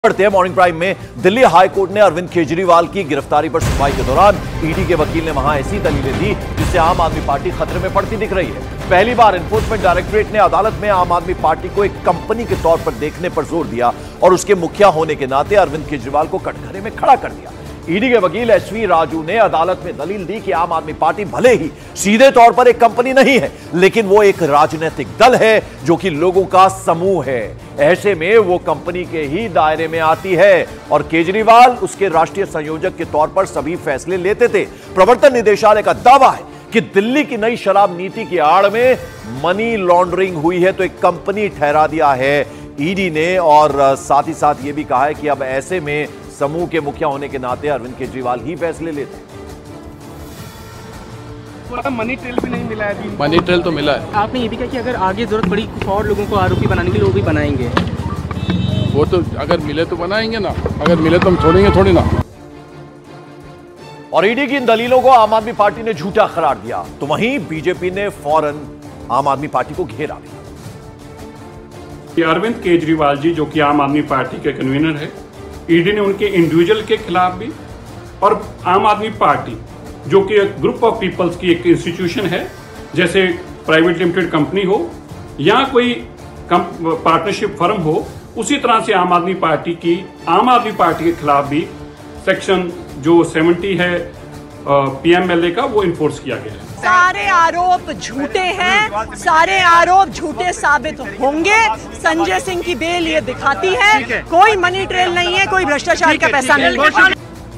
बढ़ते हैं morning prime में। दिल्ली हाई कोर्ट ने अरविंद केजरीवाल की गिरफ्तारी पर सुनवाई के दौरान ईडी के वकील ने वहां ऐसी दलीलें दी जिससे आम आदमी पार्टी खतरे में पड़ती दिख रही है। पहली बार एनफोर्समेंट डायरेक्टोरेट ने अदालत में आम आदमी पार्टी को एक कंपनी के तौर पर देखने पर जोर दिया और उसके मुखिया होने के नाते अरविंद केजरीवाल को कटघरे में खड़ा कर दिया। ईडी के वकील एसवी राजू ने अदालत में दलील दी कि आम आदमी पार्टी भले ही सीधे तौर पर एक कंपनी नहीं है, लेकिन वो एक राजनीतिक दल है जो कि लोगों का समूह है। ऐसे में वो कंपनी के ही दायरे में आती है और केजरीवाल उसके राष्ट्रीय संयोजक के तौर पर सभी फैसले लेते थे। प्रवर्तन निदेशालय का दावा है कि दिल्ली की नई शराब नीति की आड़ में मनी लॉन्ड्रिंग हुई है तो एक कंपनी ठहरा दिया है ईडी ने, और साथ ही साथ यह भी कहा है कि अब ऐसे में समूह के मुखिया होने के नाते अरविंद केजरीवाल ही फैसले लेते हैं। मनी ट्रेल भी नहीं मिला है। मनी ट्रेल तो मिला है। आपने ये भी कहा कि अगर आगे जरूरत पड़ी कुछ और लोगों को आरोपी बनाने के लिए वो भी बनाएंगे। वो तो अगर मिले तो बनाएंगे ना, अगर मिले तो हम छोड़ेंगे थोड़ी ना। और ईडी की इन दलीलों को आम आदमी पार्टी ने झूठा करार दिया तो वहीं बीजेपी ने फौरन आम आदमी पार्टी को घेरा भी। अरविंद केजरीवाल जी जो कि आम आदमी पार्टी के कन्वीनर है, ईडी ने उनके इंडिविजुअल के खिलाफ भी और आम आदमी पार्टी जो कि एक ग्रुप ऑफ पीपल्स की एक इंस्टीट्यूशन है, जैसे प्राइवेट लिमिटेड कंपनी हो या कोई पार्टनरशिप फर्म हो, उसी तरह से आम आदमी पार्टी के खिलाफ भी सेक्शन जो 70 है पीएमएलए का वो इन्फोर्स किया गया है। सारे आरोप झूठे हैं, सारे आरोप झूठे साबित होंगे। संजय सिंह की बेल ये दिखाती है कोई मनी ट्रेल नहीं है, कोई भ्रष्टाचार का पैसा नहीं है।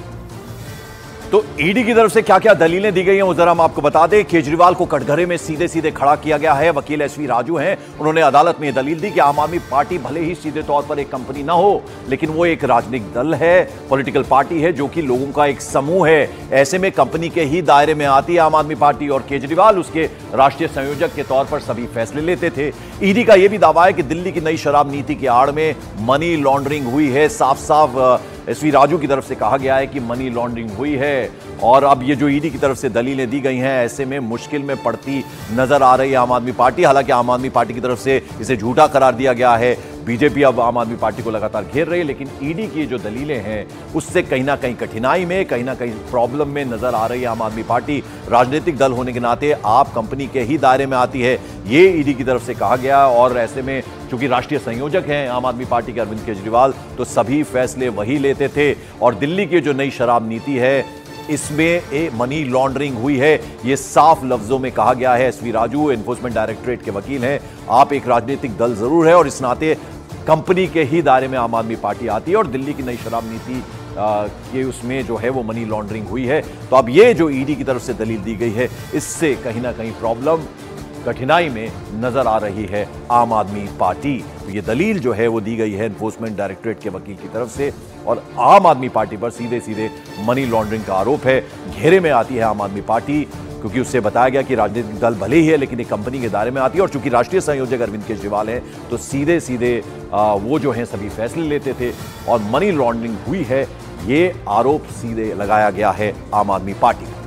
तो ईडी की तरफ से क्या क्या दलीलें दी गई हैं वो जरा हम आपको बता दें। केजरीवाल को कटघरे में सीधे सीधे खड़ा किया गया है। वकील एसवी राजू हैं, उन्होंने अदालत में यह दलील दी कि आम आदमी पार्टी भले ही सीधे तौर पर एक कंपनी ना हो, लेकिन वो एक राजनीतिक दल है, पॉलिटिकल पार्टी है जो कि लोगों का एक समूह है। ऐसे में कंपनी के ही दायरे में आती है आम आदमी पार्टी और केजरीवाल उसके राष्ट्रीय संयोजक के तौर पर सभी फैसले लेते थे। ईडी का यह भी दावा है कि दिल्ली की नई शराब नीति की आड़ में मनी लॉन्ड्रिंग हुई है। साफ साफ एसवी राजू की तरफ से कहा गया है कि मनी लॉन्ड्रिंग हुई है। और अब ये जो ईडी की तरफ से दलीलें दी गई हैं, ऐसे में मुश्किल में पड़ती नजर आ रही है आम आदमी पार्टी। हालांकि आम आदमी पार्टी की तरफ से इसे झूठा करार दिया गया है। बीजेपी अब आम आदमी पार्टी को लगातार घेर रही है, लेकिन ईडी की जो दलीलें हैं उससे कहीं ना कहीं कठिनाई में, कहीं ना कहीं प्रॉब्लम में नजर आ रही है आम आदमी पार्टी। राजनीतिक दल होने के नाते आप कंपनी के ही दायरे में आती है, ये ईडी की तरफ से कहा गया। और ऐसे में चूंकि राष्ट्रीय संयोजक हैं आम आदमी पार्टी के अरविंद केजरीवाल, तो सभी फैसले वही लेते थे। और दिल्ली की जो नई शराब नीति है इसमें मनी लॉन्ड्रिंग हुई है, ये साफ लफ्जों में कहा गया है। एसवी राजू एनफोर्समेंट डायरेक्टोरेट के वकील हैं। आप एक राजनीतिक दल जरूर है और इस नाते कंपनी के ही दायरे में आम आदमी पार्टी आती है और दिल्ली की नई शराब नीति के उसमें जो है वो मनी लॉन्ड्रिंग हुई है। तो अब ये जो ईडी की तरफ से दलील दी गई है, इससे कहीं ना कहीं प्रॉब्लम, कठिनाई में नजर आ रही है आम आदमी पार्टी। तो ये दलील जो है वो दी गई है एनफोर्समेंट डायरेक्टोरेट के वकील की तरफ से और आम आदमी पार्टी पर सीधे सीधे मनी लॉन्ड्रिंग का आरोप है। घेरे में आती है आम आदमी पार्टी क्योंकि उससे बताया गया कि राजनीतिक दल भले ही है लेकिन एक कंपनी के दायरे में आती है और चूंकि राष्ट्रीय संयोजक अरविंद केजरीवाल हैं तो सीधे सीधे वो जो हैं सभी फैसले लेते थे और मनी लॉन्ड्रिंग हुई है, ये आरोप सीधे लगाया गया है आम आदमी पार्टी पर।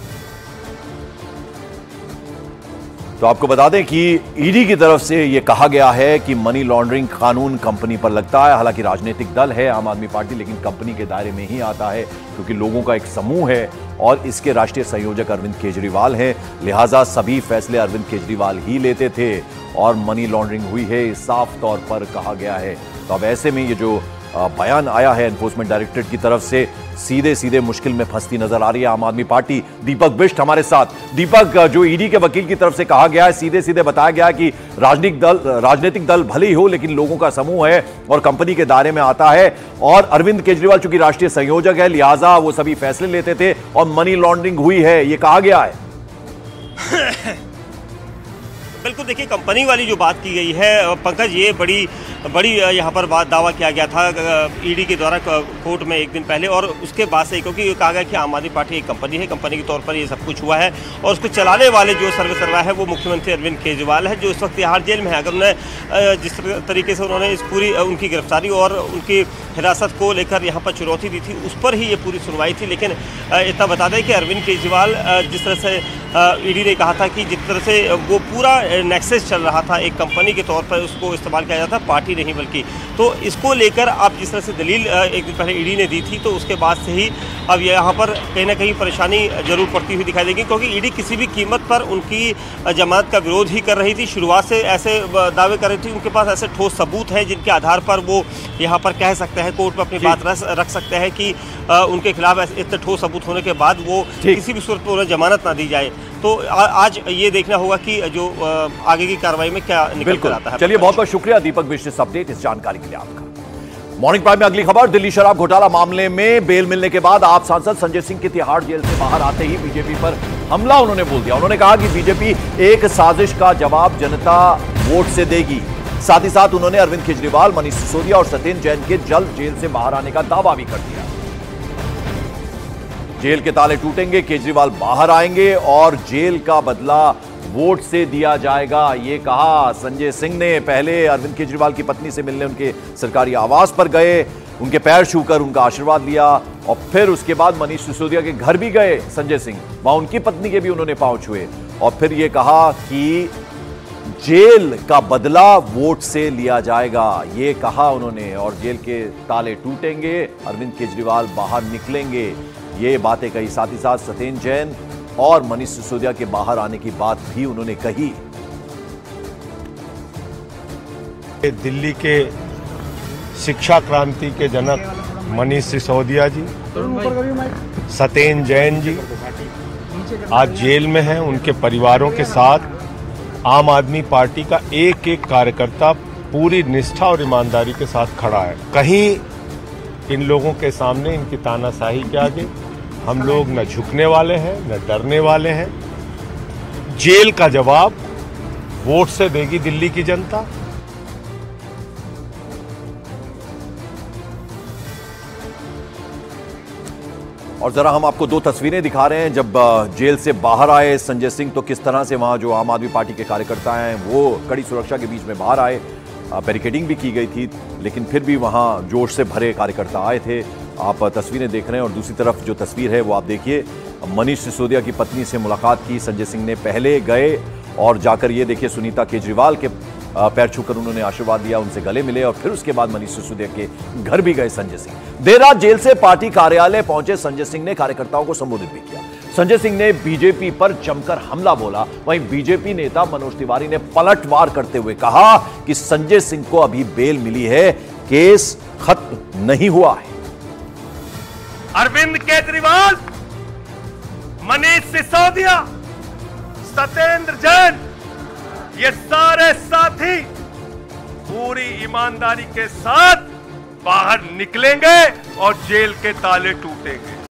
तो आपको बता दें कि ईडी की तरफ से यह कहा गया है कि मनी लॉन्ड्रिंग कानून कंपनी पर लगता है। हालांकि राजनीतिक दल है आम आदमी पार्टी, लेकिन कंपनी के दायरे में ही आता है क्योंकि लोगों का एक समूह है और इसके राष्ट्रीय संयोजक अरविंद केजरीवाल हैं, लिहाजा सभी फैसले अरविंद केजरीवाल ही लेते थे और मनी लॉन्ड्रिंग हुई है, साफ तौर पर कहा गया है। तो अब ऐसे में ये जो बयान आया है एनफोर्समेंट डायरेक्टोरेट की तरफ से, सीधे सीधे मुश्किल में फंसती नजर आ रही है आम आदमी पार्टी। दीपक बिष्ट हमारे साथ। दीपक, जो ईडी के वकील की तरफ से कहा गया है, सीधे सीधे बताया गया है कि राजनीतिक दल भले ही हो लेकिन लोगों का समूह है और कंपनी के दायरे में आता है और अरविंद केजरीवाल चूंकि राष्ट्रीय संयोजक है लिहाजा वो सभी फैसले लेते थे और मनी लॉन्ड्रिंग हुई है, ये कहा गया है। बिल्कुल, देखिए कंपनी वाली जो बात की गई है पंकज, ये बड़ी यहाँ पर बात दावा किया गया था ईडी के द्वारा कोर्ट में एक दिन पहले, और उसके बाद से क्योंकि कहा गया कि आम आदमी पार्टी एक कंपनी है, कंपनी के तौर पर ये सब कुछ हुआ है और उसको चलाने वाले जो सर्वा है वो मुख्यमंत्री अरविंद केजरीवाल है जो इस वक्त तिहाड़ जेल में है। अगर उन्हें जिस तरीके से उन्होंने इस पूरी उनकी गिरफ्तारी और उनकी हिरासत को लेकर यहाँ पर चुनौती दी थी, उस पर ही ये पूरी सुनवाई थी। लेकिन इतना बता दें कि अरविंद केजरीवाल जिस तरह से ईडी ने कहा था कि जिस तरह से वो पूरा नेक्सस चल रहा था, एक कंपनी के तौर पर उसको इस्तेमाल किया जाता, पार्टी नहीं बल्कि। तो इसको लेकर अब जिस तरह से दलील एक दिन पहले ईडी ने दी थी, तो उसके बाद से ही अब यहाँ पर कहीं ना कहीं परेशानी जरूर पड़ती हुई दिखाई देगी, क्योंकि ईडी किसी भी कीमत पर उनकी जमानत का विरोध ही कर रही थी। शुरुआत से ऐसे दावे कर रही थी, उनके पास ऐसे ठोस सबूत हैं जिनके आधार पर वो यहाँ पर कह सकते हैं, कोर्ट में अपनी बात रख सकते हैं कि उनके खिलाफ इतने ठोस सबूत होने के बाद वो किसी भी सूरत में उन्हें जमानत ना दी जाए। तो आज ये देखना होगा कि जो आगे की कार्रवाई में क्या निकल कर आता है। चलिए, बहुत बहुत शुक्रिया दीपक मिश्र इस अपडेट, इस जानकारी के लिए आपका। मॉर्निंग प्राइम में अगली खबर, दिल्ली शराब घोटाला मामले में बेल मिलने के बाद आप सांसद संजय सिंह की तिहाड़ जेल से बाहर आते ही बीजेपी पर हमला उन्होंने बोल दिया। उन्होंने कहा कि बीजेपी एक साजिश का जवाब जनता वोट से देगी। साथ ही साथ उन्होंने अरविंद केजरीवाल, मनीष सिसोदिया और सत्येंद्र जैन के जल्द जेल से बाहर आने का दावा भी कर दिया। जेल के ताले टूटेंगे, केजरीवाल बाहर आएंगे और जेल का बदला वोट से दिया जाएगा, ये कहा संजय सिंह ने। पहले अरविंद केजरीवाल की पत्नी से मिलने उनके सरकारी आवास पर गए, उनके पैर छूकर उनका आशीर्वाद लिया और फिर उसके बाद मनीष सिसोदिया के घर भी गए संजय सिंह, वहां उनकी पत्नी के भी उन्होंने पांव छुए और फिर यह कहा कि जेल का बदला वोट से लिया जाएगा, ये कहा उन्होंने। और जेल के ताले टूटेंगे, अरविंद केजरीवाल बाहर निकलेंगे, ये बातें कही। साथ ही साथ सत्येंद्र जैन और मनीष सिसोदिया के बाहर आने की बात भी उन्होंने कही। दिल्ली के शिक्षा क्रांति के जनक मनीष सिसोदिया जी, सत्येंद्र जैन जी आज जेल में हैं। उनके परिवारों के साथ आम आदमी पार्टी का एक एक कार्यकर्ता पूरी निष्ठा और ईमानदारी के साथ खड़ा है। कहीं इन लोगों के सामने, इनकी तानाशाही के आगे हम लोग न झुकने वाले हैं, न डरने वाले हैं। जेल का जवाब वोट से देगी दिल्ली की जनता। और जरा हम आपको दो तस्वीरें दिखा रहे हैं जब जेल से बाहर आए संजय सिंह, तो किस तरह से वहां जो आम आदमी पार्टी के कार्यकर्ता हैं वो कड़ी सुरक्षा के बीच में बाहर आए। बैरिकेडिंग भी की गई थी, लेकिन फिर भी वहां जोश से भरे कार्यकर्ता आए थे। आप तस्वीरें देख रहे हैं और दूसरी तरफ जो तस्वीर है वो आप देखिए, मनीष सिसोदिया की पत्नी से मुलाकात की संजय सिंह ने। पहले गए और जाकर ये देखिए सुनीता केजरीवाल के पैर छूकर उन्होंने आशीर्वाद दिया, उनसे गले मिले और फिर उसके बाद मनीष सिसोदिया के घर भी गए संजय सिंह। देर रात जेल से पार्टी कार्यालय पहुंचे संजय सिंह ने कार्यकर्ताओं को संबोधित भी किया। संजय सिंह ने बीजेपी पर जमकर हमला बोला। वहीं बीजेपी नेता मनोज तिवारी ने पलटवार करते हुए कहा कि संजय सिंह को अभी बेल मिली है, केस खत्म नहीं हुआ है। अरविंद केजरीवाल, मनीष सिसोदिया, सत्येंद्र जैन, ये सारे साथी पूरी ईमानदारी के साथ बाहर निकलेंगे और जेल के ताले टूटेंगे।